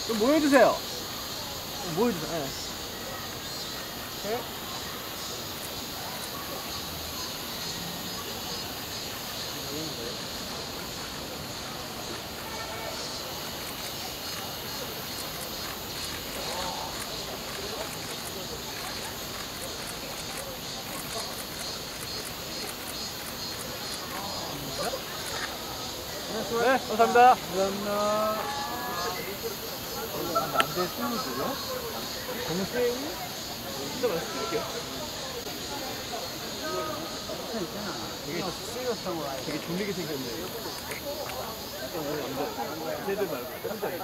좀 모여주세요. 모여주세요. 네. 네. 네, 감사합니다. 감사합니다. 남자의 스무고요? 공새우? 진짜 맛있을게요. 되게 졸리게 생겼네. 남자, 새들 말고, 남자.